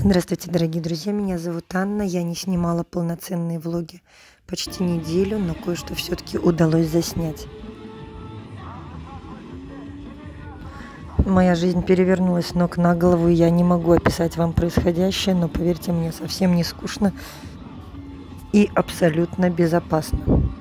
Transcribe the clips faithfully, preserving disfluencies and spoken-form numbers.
Здравствуйте, дорогие друзья, меня зовут Анна. Я не снимала полноценные влоги почти неделю, но кое-что все-таки удалось заснять. Моя жизнь перевернулась с ног на голову, и я не могу описать вам происходящее, но поверьте мне, совсем не скучно и абсолютно безопасно.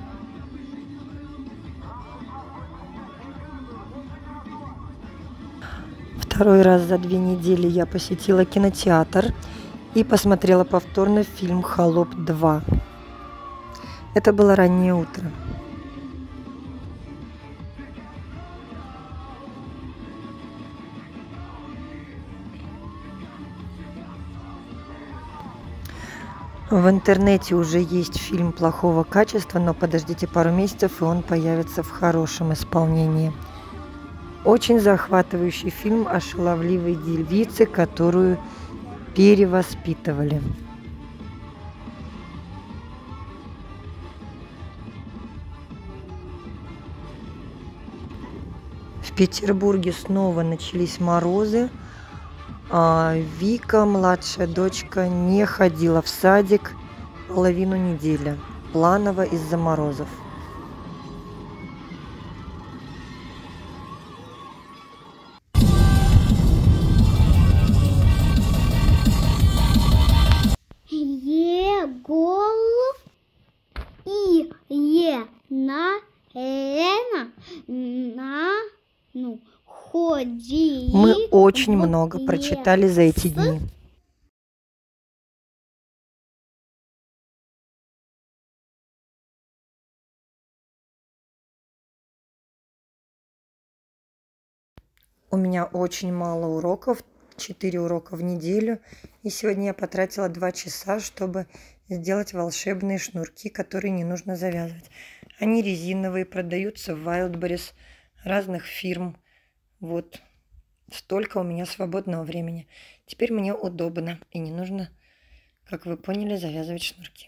Второй раз за две недели я посетила кинотеатр и посмотрела повторно фильм «Холоп два». Это было раннее утро. В интернете уже есть фильм плохого качества, но подождите пару месяцев, и он появится в хорошем исполнении. Очень захватывающий фильм о шаловливой девице, которую перевоспитывали. В Петербурге снова начались морозы. А Вика, младшая дочка, не ходила в садик половину недели, планово из-за морозов. Е голов и е на Лена на ну ходи. Мы очень много прочитали за эти дни. У меня очень мало уроков, четыре урока в неделю, и сегодня я потратила два часа, чтобы сделать волшебные шнурки, которые не нужно завязывать. Они резиновые, продаются в Wildberries разных фирм. Вот столько у меня свободного времени. Теперь мне удобно и не нужно, как вы поняли, завязывать шнурки.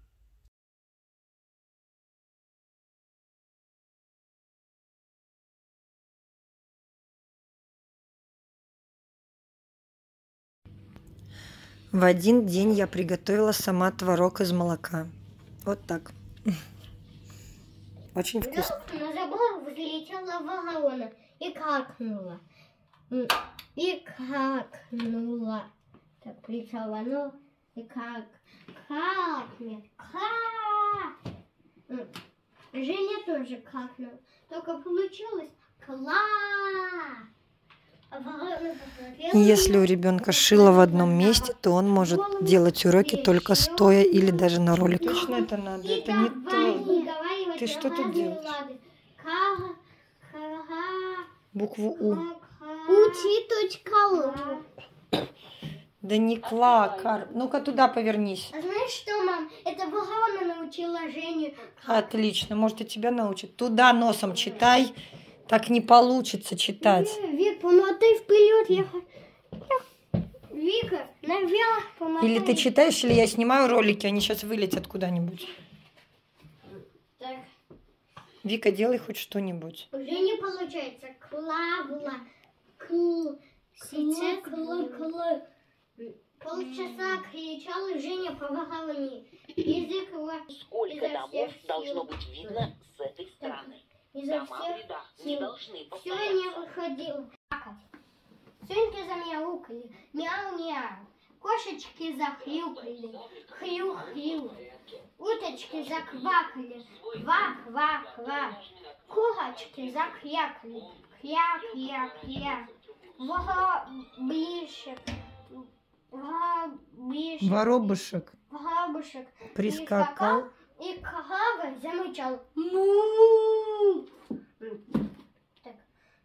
В один день я приготовила сама творог из молока. Вот так. Очень вкусно. На забор взлетела ворона и какнула. И какнула. Так кричала, ну и как? Какнет. Как? Женя тоже какнула. Только получилось кла. Если у ребенка шило в одном месте, то он может делать уроки только стоя или даже на роликах. Точно это надо, это не то. Ты что тут делаешь? Букву У. Учи.ру. Да не кла, ну-ка туда повернись. А знаешь что, мам? Это ворона научила Женю. Отлично, может и тебя научит. Туда носом читай. Так не получится читать. Вик, помотай вперед. Я... Вика, наверх помотай. Или ты читаешь, или я снимаю ролики, они сейчас вылетят куда-нибудь. Так. Вика, делай хоть что-нибудь. Уже не получается. Кла-гла. Кл. Сейчас кл-кл. Полчаса кричала Женя по вороне. Язык его... Сколько домов должно быть видно с этой стороны? Изо всех сил. Все не выходило. Свинки замяукали. Мяу-мяу. Кошечки захрюкали. Хрю-хрю. Уточки заквакали. Ква-ква-ква. Курочки закрякали. Кря-кря-кря. Воробышек. Воробышек. Воробушек. Воробушек. Прискакал. И корова замычал. Му! Так.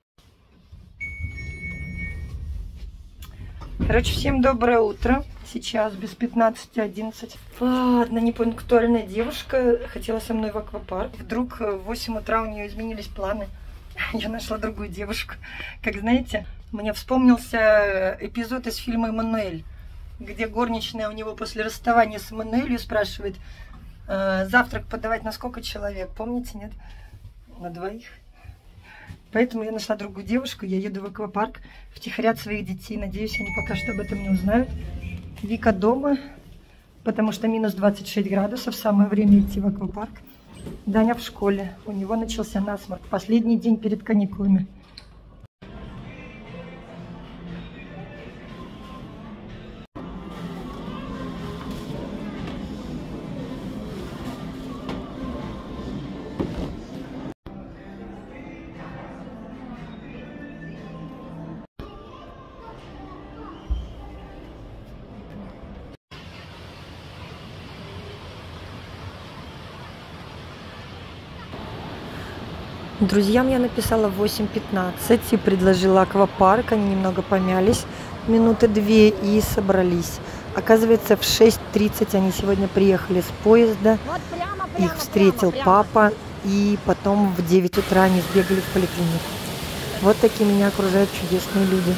Короче, всем доброе утро. Сейчас без пятнадцати одиннадцать. Ладно, непунктуальная девушка хотела со мной в аквапарк. Вдруг в восемь утра у нее изменились планы. Я нашла другую девушку. Как знаете, мне вспомнился эпизод из фильма «Эммануэль», где горничная у него после расставания с Эммануэлью спрашивает: завтрак подавать на сколько человек? Помните, нет? На двоих. Поэтому я нашла другую девушку, я еду в аквапарк втихаря от своих детей. Надеюсь, они пока что об этом не узнают. Вика дома, потому что минус двадцать шесть градусов, самое время идти в аквапарк. Даня в школе, у него начался насморк, последний день перед каникулами. Друзьям я написала в восемь пятнадцать и предложила аквапарк. Они немного помялись, минуты две, и собрались. Оказывается, в шесть тридцать они сегодня приехали с поезда. Вот прямо, прямо, Их встретил прямо, папа, и потом в девять утра они сбегали в поликлинику. Вот такие меня окружают чудесные люди.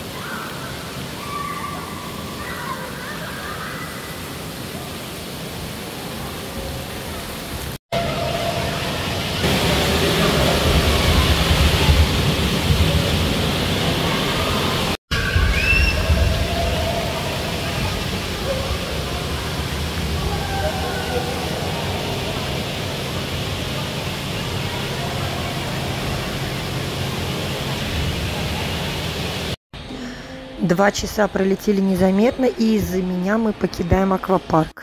Два часа пролетели незаметно, и из-за меня мы покидаем аквапарк.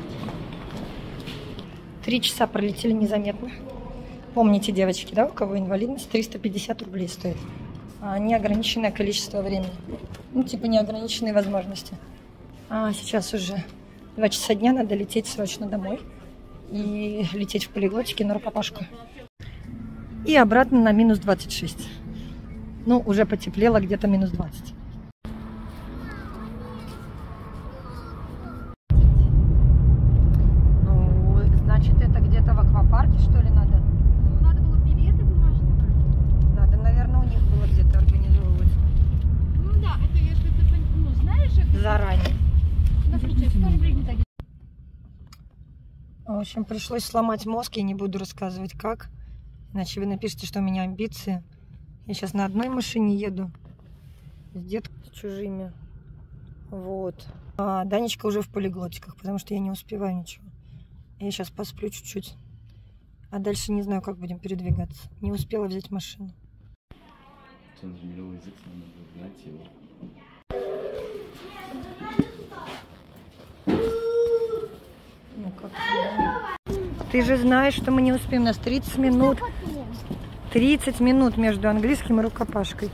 Три часа пролетели незаметно. Помните, девочки, да, у кого инвалидность триста пятьдесят рублей стоит? А неограниченное количество времени. Ну, типа неограниченные возможности. А сейчас уже два часа дня, надо лететь срочно домой. И лететь в полиглотике на рукопашку. И обратно на минус двадцать шесть. Ну, уже потеплело, где-то минус двадцать. Значит, это где-то в аквапарке, что ли, надо? Ну, надо было билеты бумажные брать. Надо, наверное, у них было где-то организовывать. Ну да, это если ты, ну, знаешь, это... Заранее. Ну, случай, сто рублей не так. В общем, пришлось сломать мозг, я не буду рассказывать как. Иначе вы напишите, что у меня амбиции. Я сейчас на одной машине еду. С детками, с чужими. Вот. А Данечка уже в полиглотиках, потому что я не успеваю ничего. Я сейчас посплю чуть-чуть. А дальше не знаю, как будем передвигаться. Не успела взять машину. Ну, как ты же знаешь, что мы не успеем. У нас тридцать минут. тридцать минут между английским и рукопашкой.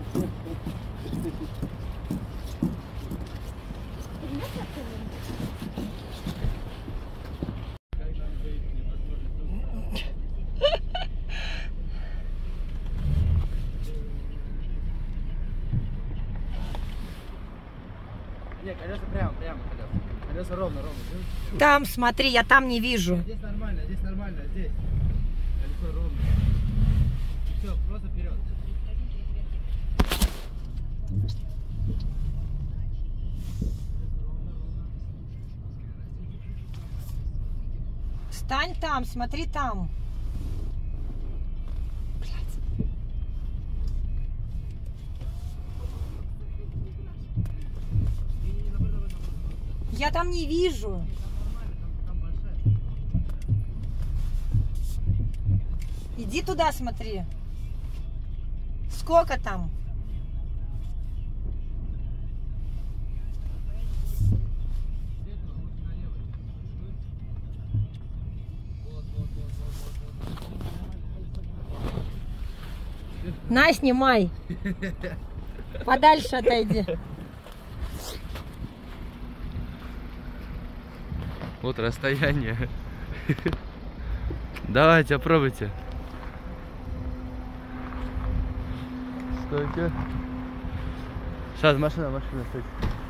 Нет, колеса прямо, прямо колеса. Колеса ровно, ровно. Там, смотри, я там не вижу. Здесь нормально, здесь нормально, здесь. Колесо ровно. Все, просто вперед. Стань там, смотри там. Я там не вижу. Иди туда, смотри. Сколько там? На, снимай. Подальше отойди. Вот расстояние. Давайте, попробуйте. Стойте. Сейчас, машина, машина, стойте.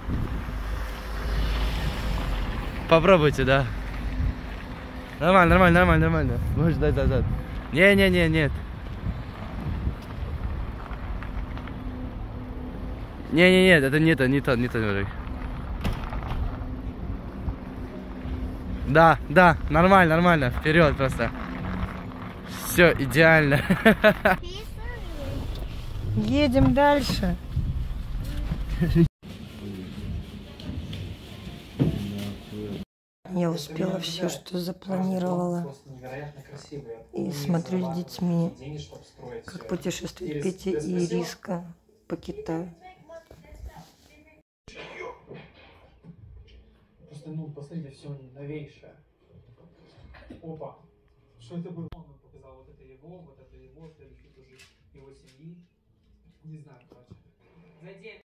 Попробуйте, да. Нормально, нормально, нормально, нормально. Может, да, да, да. Не, не, не, нет. Не, не, нет, это не то, не то, не то, не то. Да, да, нормально, нормально. Вперед просто. Все идеально. Едем дальше. Я успела все, что запланировала. Просто невероятно красивые. И смотрю с детьми, Денег, чтобы строить. как путешествуют Петя и Ириска по Китаю. Просто, ну, посмотрите, все новейшее. Опа. Что это было? Он показал, вот это его, вот это его, следующий тоже его семьи. Не знаю, короче. Зайди.